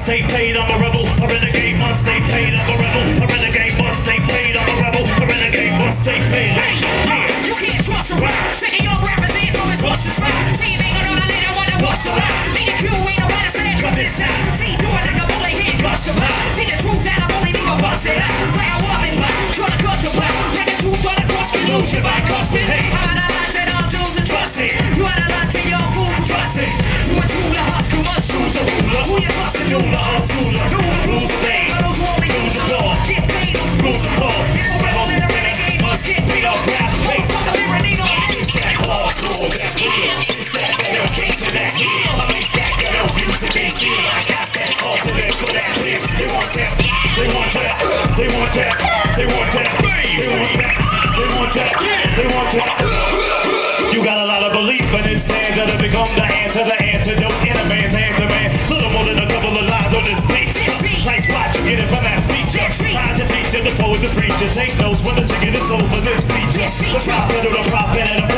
stay paid, I'm a rebel. A renegade must stay paid, I'm a rebel. A renegade must stay paid, I'm a rebel. A renegade must stay paid. Hey, yeah, you can't trust a rap. Taking your rappers in from his what's his spot. See, you ain't gonna later wonder what's a lie. Me the Q ain't no better say cut this out. See, do it like a bully, hit bust him out. See the truth out, I'm only nigga bust it out. Like a woman back, tryna cut the back. Like the truth on the cross, can lose your back, custom. Hey, I'm not allowed to all Jews and trust it. You ain't allowed to your fool to trust it. You a ruler, Husker must choose a ruler. Who you trust a ruler, unschooler? Rules of pain, those won't be rules of law. Get paid on the rules of law. If a rebel and a renegade must get paid off rap. Hey, fuck a Miranino. It's that law, rule, that rule. It's that ghetto king to that kid. I make that ghetto music and kid. I got that ultimate for that bitch. They want that, they want that, they want that, they want that, they want that, they want that, they want that. You got a lot of belief and it stands to become the answer, the antidote in a man's hand to man. Little more than a couple of lines on this beat. Nice spot, you get it from that speech. Find your teacher, the poet, the preacher. Take notes when the ticket is over this feature. The prophet or the prophet and